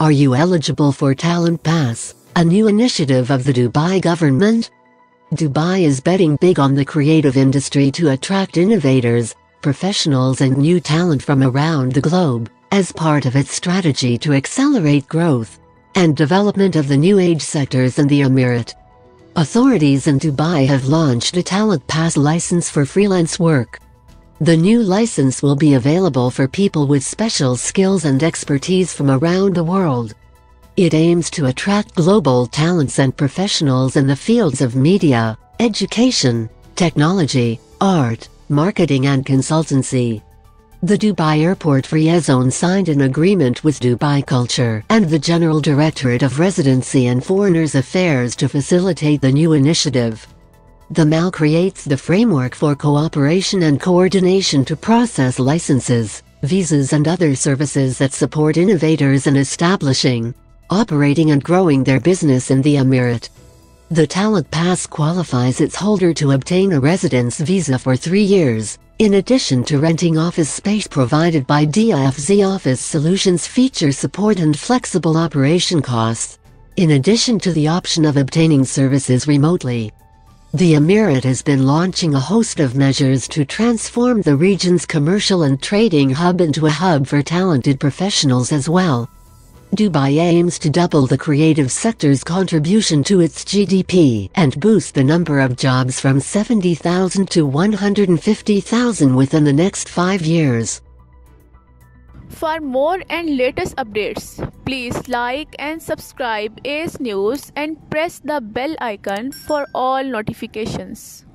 Are you eligible for Talent Pass, a new initiative of the Dubai government? Dubai is betting big on the creative industry to attract innovators, professionals and new talent from around the globe, as part of its strategy to accelerate growth and development of the new age sectors in the emirate. Authorities in Dubai have launched a Talent Pass license for freelance work. The new license will be available for people with special skills and expertise from around the world. It aims to attract global talents and professionals in the fields of media, education, technology, art, marketing and consultancy. The Dubai Airport Free Zone signed an agreement with Dubai Culture and the General Directorate of Residency and Foreigners Affairs to facilitate the new initiative. The MAL creates the framework for cooperation and coordination to process licenses, visas and other services that support innovators in establishing, operating and growing their business in the emirate. The Talent Pass qualifies its holder to obtain a residence visa for 3 years, in addition to renting office space provided by DAFZ. Office solutions feature support and flexible operation costs, in addition to the option of obtaining services remotely. The emirate has been launching a host of measures to transform the region's commercial and trading hub into a hub for talented professionals as well. Dubai aims to double the creative sector's contribution to its GDP and boost the number of jobs from 70,000 to 150,000 within the next 5 years. For more and latest updates, please like and subscribe ACE News and press the bell icon for all notifications.